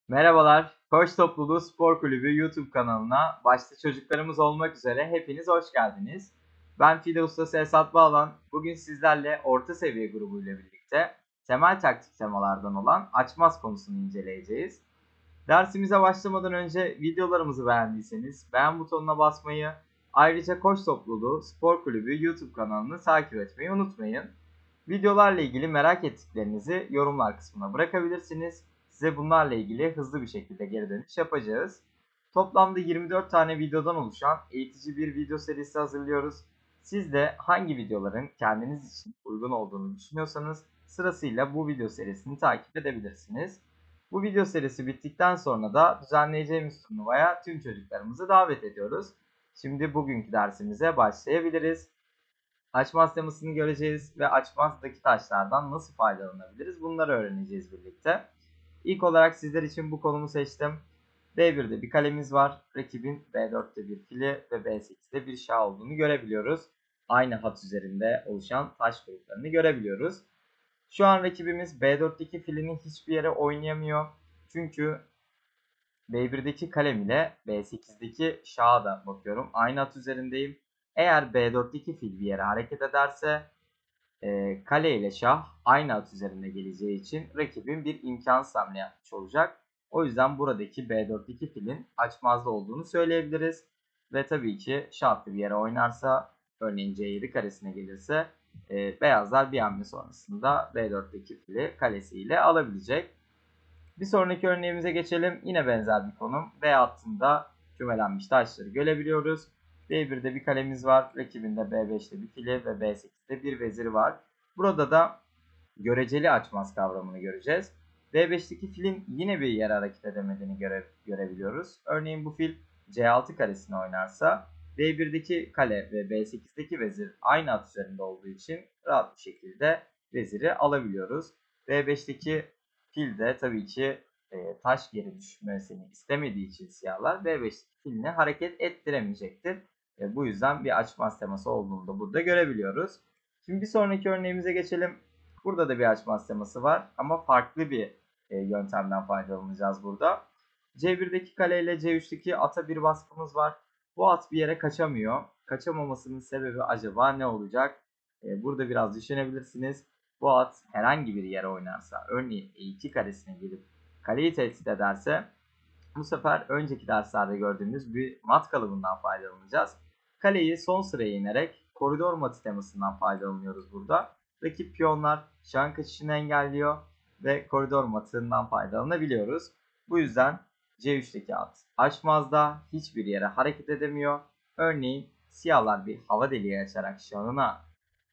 Merhabalar, Koç Topluluğu Spor Kulübü YouTube kanalına başta çocuklarımız olmak üzere hepiniz hoş geldiniz. Ben Fide Ustası Esat Bağlan. Bugün sizlerle orta seviye grubuyla birlikte temel taktik temalardan olan açmaz konusunu inceleyeceğiz. Dersimize başlamadan önce videolarımızı beğendiyseniz beğen butonuna basmayı, ayrıca Koç Topluluğu Spor Kulübü YouTube kanalını takip etmeyi unutmayın. Videolarla ilgili merak ettiklerinizi yorumlar kısmına bırakabilirsiniz. Size bunlarla ilgili hızlı bir şekilde geri dönüş yapacağız. Toplamda 24 tane videodan oluşan eğitici bir video serisi hazırlıyoruz. Siz de hangi videoların kendiniz için uygun olduğunu düşünüyorsanız sırasıyla bu video serisini takip edebilirsiniz. Bu video serisi bittikten sonra da düzenleyeceğimiz turnuvaya tüm çocuklarımızı davet ediyoruz. Şimdi bugünkü dersimize başlayabiliriz. Açmaz temasını göreceğiz ve açmazdaki taşlardan nasıl faydalanabiliriz bunları öğreneceğiz birlikte. İlk olarak sizler için bu konumu seçtim. B1'de bir kalemiz var. Rakibin B4'te bir fili ve B8'de bir şah olduğunu görebiliyoruz. Aynı hat üzerinde oluşan taş gruplarını görebiliyoruz. Şu an rakibimiz B4'teki filini hiçbir yere oynayamıyor. Çünkü B1'deki kalem ile B8'deki şaha da bakıyorum. Aynı at üzerindeyim. Eğer B4'teki fil bir yere hareket ederse kale ile şah aynı at üzerinde geleceği için rakibin bir imkansız hamle yapmış olacak. O yüzden buradaki B4'teki filin açmazda olduğunu söyleyebiliriz. Ve tabii ki şah bir yere oynarsa, örneğin C7 karesine gelirse beyazlar bir hamle sonrasında B4'teki fili kalesiyle alabilecek. Bir sonraki örneğimize geçelim. Yine benzer bir konum. B hattında kümelenmiş taşları görebiliyoruz. B1'de bir kalemiz var. Rakibinde B5'te bir fili ve B8'de bir veziri var. Burada da göreceli açmaz kavramını göreceğiz. B5'teki filin yine bir yere hareket edemediğini görebiliyoruz. Örneğin bu fil C6 karesini oynarsa B1'deki kale ve B8'deki vezir aynı at üzerinde olduğu için rahat bir şekilde veziri alabiliyoruz. B5'teki fil de tabii ki taş geri düşmesini istemediği için siyahlar B5'teki filini hareket ettiremeyecektir. Bu yüzden bir açmaz teması olduğunu da burada görebiliyoruz. Şimdi bir sonraki örneğimize geçelim. Burada da bir açmaz teması var ama farklı bir yöntemden faydalanacağız burada. C1'deki kale ile C3'teki ata bir baskımız var. Bu at bir yere kaçamıyor. Kaçamamasının sebebi acaba ne olacak? Burada biraz düşünebilirsiniz. Bu at herhangi bir yere oynarsa, örneğin E2 karesine gelip kaleyi tehdit ederse bu sefer önceki derslerde gördüğümüz bir mat kalıbından faydalanacağız. Kaleyi son sıraya inerek koridor matı temasından faydalanıyoruz burada. Rakip piyonlar şahın kaçışını engelliyor ve koridor matından faydalanabiliyoruz. Bu yüzden C3'teki at açmazda hiçbir yere hareket edemiyor. Örneğin siyahlar bir hava deliği açarak şahına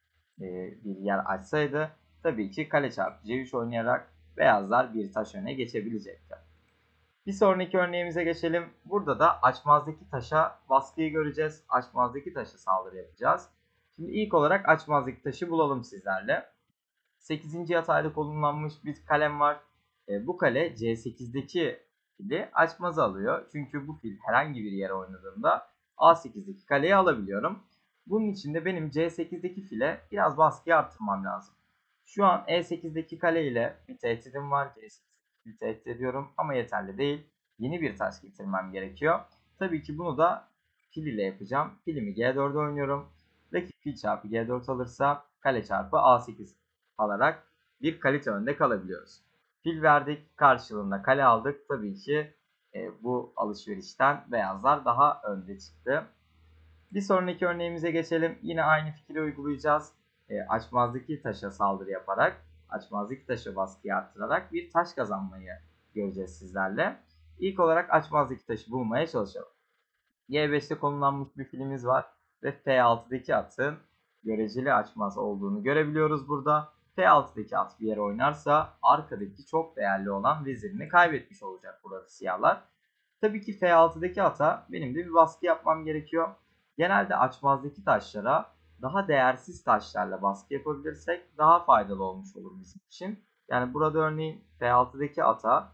bir yer açsaydı tabii ki kale çarpı C3 oynayarak beyazlar bir taş öne geçebilecekti. Bir sonraki örneğimize geçelim. Burada da açmazdaki taşa baskıyı göreceğiz. Açmazdaki taşa saldırı yapacağız. Şimdi ilk olarak açmazdaki taşı bulalım sizlerle. 8. yatayda konumlanmış bir kalem var. Bu kale C8'deki fili açmaza alıyor. Çünkü bu fil herhangi bir yere oynadığında A8'deki kaleyi alabiliyorum. Bunun için de benim C8'deki file biraz baskıyı arttırmam lazım. Şu an E8'deki kale ile bir tehdidim var. C8'deki tehdit ediyorum ama yeterli değil. Yeni bir taş getirmem gerekiyor. Tabii ki bunu da fil ile yapacağım. Filimi G4'e oynuyorum. Rakip fil çarpı G4 alırsa kale çarpı A8 alarak bir kalite önde kalabiliyoruz. Fil verdik, karşılığında kale aldık. Tabii ki bu alışverişten beyazlar daha önde çıktı. Bir sonraki örneğimize geçelim. Yine aynı fikri uygulayacağız. Açmazdaki taşa saldırı yaparak, açmazdaki taşı baskıyı arttırarak bir taş kazanmayı göreceğiz sizlerle. İlk olarak açmazdaki taşı bulmaya çalışalım. Y5'te konumlanmış bir filimiz var ve F6'daki atın göreceli açmaz olduğunu görebiliyoruz burada. F6'daki at bir yere oynarsa arkadaki çok değerli olan vezirini kaybetmiş olacak burada siyahlar. Tabii ki F6'daki ata benim de bir baskı yapmam gerekiyor. Genelde açmazdaki taşlara daha değersiz taşlarla baskı yapabilirsek daha faydalı olmuş olur bizim için. Yani burada örneğin F6'daki ata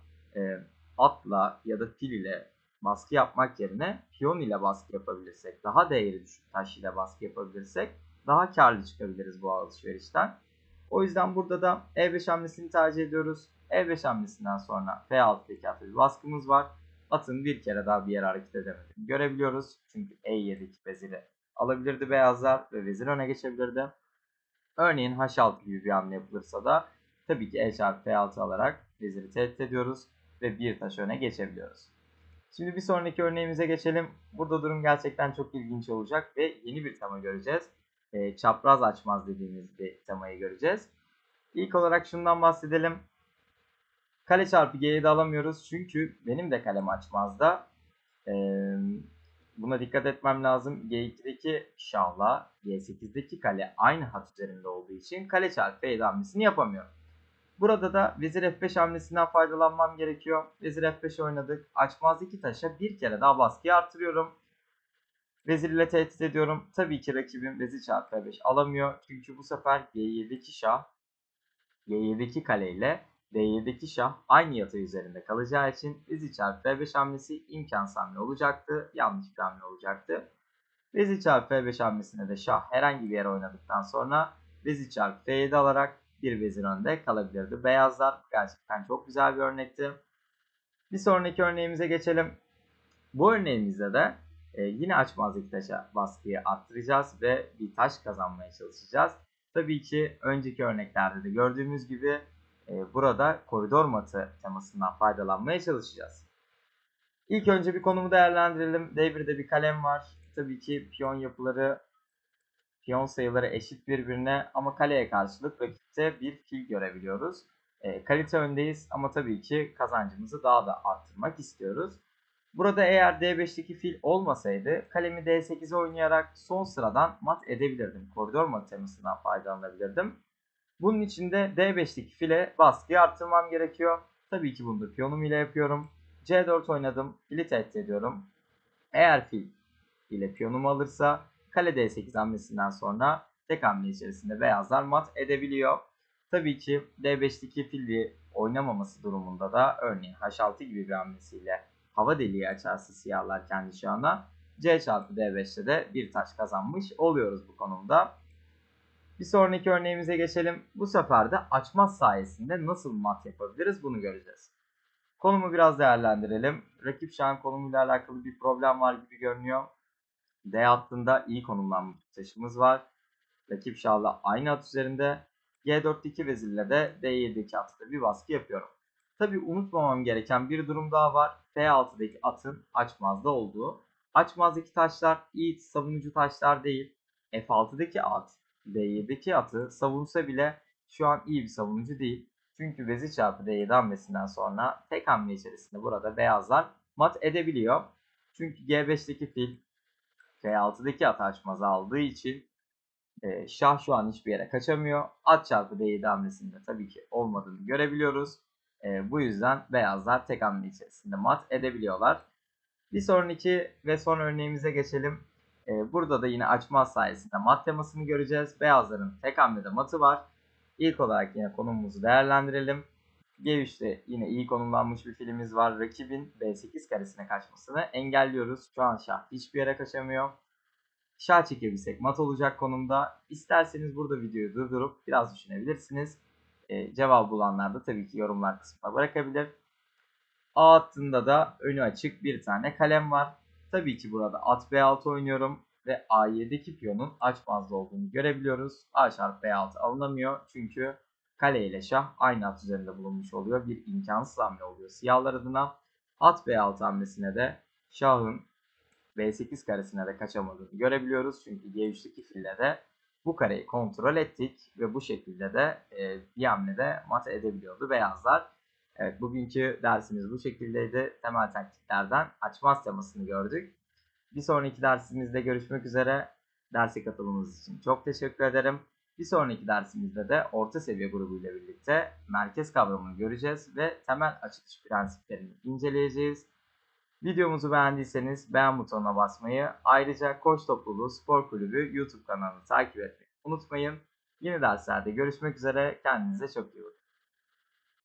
atla ya da fil ile baskı yapmak yerine piyon ile baskı yapabilirsek, daha değeri düşük taş ile baskı yapabilirsek daha karlı çıkabiliriz bu alışverişten. O yüzden burada da E5 hamlesini tercih ediyoruz. E5 hamlesinden sonra F6'daki ata bir baskımız var. Atın bir kere daha bir yere hareket edemediğini görebiliyoruz. Çünkü E7'deki veziri alabilirdi beyazlar ve vezir öne geçebilirdi. Örneğin H6 gibi bir hamle yapılırsa da tabii ki E çarpı F6 alarak veziri tehdit ediyoruz ve bir taş öne geçebiliyoruz. Şimdi bir sonraki örneğimize geçelim. Burada durum gerçekten çok ilginç olacak ve yeni bir tema göreceğiz. Çapraz açmaz dediğimiz bir temayı göreceğiz. İlk olarak şundan bahsedelim. Kale çarpı G7 alamıyoruz çünkü benim de kalem açmazda. Buna dikkat etmem lazım. G2'deki şahla G8'deki kale aynı hat üzerinde olduğu için kale çarpı F7 hamlesini yapamıyorum. Burada da vezir F5 hamlesinden faydalanmam gerekiyor. Vezir F5 oynadık. Açmazdaki taşa bir kere daha baskıyı artırıyorum. Vezir ile tehdit ediyorum. Tabii ki rakibim vezir çarpı F5 alamıyor. Çünkü bu sefer G7'deki şah, G7'deki kale ile D7'deki şah aynı yatay üzerinde kalacağı için vezir çarpı F5 hamlesi imkansız hamle olacaktı. Yanlış bir hamle olacaktı. Vezir çarpı F5 hamlesinde de şah herhangi bir yere oynadıktan sonra vezir çarpı F7 alarak bir vezir önde kalabilirdi. Beyazlar gerçekten çok güzel bir örnekti. Bir sonraki örneğimize geçelim. Bu örneğimizde de yine açmazdaki taşa baskıyı arttıracağız ve bir taş kazanmaya çalışacağız. Tabii ki önceki örneklerde de gördüğümüz gibi burada koridor matı temasından faydalanmaya çalışacağız. İlk önce bir konumu değerlendirelim. D1'de bir kalem var. Tabii ki piyon yapıları, piyon sayıları eşit birbirine ama kaleye karşılık rakipte bir fil görebiliyoruz. Kalite öndeyiz ama tabii ki kazancımızı daha da arttırmak istiyoruz. Burada eğer D5'teki fil olmasaydı kalemi D8'e oynayarak son sıradan mat edebilirdim. Koridor mat temasından faydalanabilirdim. Bunun için de D5'teki file baskıyı arttırmam gerekiyor. Tabii ki bunu da piyonum ile yapıyorum. C4 oynadım. Fili tehdit ediyorum. Eğer fil ile piyonumu alırsa kale D8 hamlesinden sonra tek hamle içerisinde beyazlar mat edebiliyor. Tabii ki D5'teki fili oynamaması durumunda da örneğin H6 gibi bir hamlesiyle hava deliği açarsa siyahlar kendi şahına C çarpı D5'te de bir taş kazanmış oluyoruz bu konumda. Bir sonraki örneğimize geçelim. Bu sefer de açmaz sayesinde nasıl mat yapabiliriz bunu göreceğiz. Konumu biraz değerlendirelim. Rakip şahın konumuyla alakalı bir problem var gibi görünüyor. D hattında iyi konumlanmış bir taşımız var. Rakip şahla aynı at üzerinde. G4'teki vezirle de D7'deki atta bir baskı yapıyorum. Tabi unutmamam gereken bir durum daha var. F6'daki atın açmazda olduğu. Açmazdaki taşlar iyi savunucu taşlar değil. F6'daki at D7'deki atı savunsa bile şu an iyi bir savunucu değil. Çünkü vezir çarpı D7 hamlesinden sonra tek hamle içerisinde burada beyazlar mat edebiliyor. Çünkü G5'teki fil F6'daki at açmazı aldığı için şah şu an hiçbir yere kaçamıyor. At çarpı D7 hamlesinde tabii ki olmadığını görebiliyoruz. Bu yüzden beyazlar tek hamle içerisinde mat edebiliyorlar. Bir sonraki ve son örneğimize geçelim. Burada da yine açmaz sayesinde mat temasını göreceğiz. Beyazların tek hamlede matı var. İlk olarak yine konumumuzu değerlendirelim. G3'te yine iyi konumlanmış bir filimiz var. Rakibin B8 karesine kaçmasını engelliyoruz. Şu an şah hiçbir yere kaçamıyor. Şah çekebilsek mat olacak konumda. İsterseniz burada videoyu durdurup biraz düşünebilirsiniz. Cevap bulanlar da tabii ki yorumlar kısmına bırakabilir. A hattında da önü açık bir tane kalem var. Tabii ki burada at B6 oynuyorum ve A7'deki piyonun açmazda olduğunu görebiliyoruz. A çarpı B6 alınamıyor çünkü kale ile şah aynı at üzerinde bulunmuş oluyor. Bir imkansız hamle oluyor siyahlar adına. At B6 hamlesine de şahın B8 karesine de kaçamadığını görebiliyoruz. Çünkü G3'teki fille de bu kareyi kontrol ettik ve bu şekilde de bir hamlede mat edebiliyordu beyazlar. Evet, bugünkü dersimiz bu şekildeydi. Temel taktiklerden açmaz temasını gördük. Bir sonraki dersimizde görüşmek üzere. Derse katılımınız için çok teşekkür ederim. Bir sonraki dersimizde de orta seviye grubu ile birlikte merkez kavramını göreceğiz ve temel açılış prensiplerini inceleyeceğiz. Videomuzu beğendiyseniz beğen butonuna basmayı, ayrıca Koç Topluluğu Spor Kulübü YouTube kanalını takip etmeyi unutmayın. Yeni derslerde görüşmek üzere, kendinize çok iyi bakın.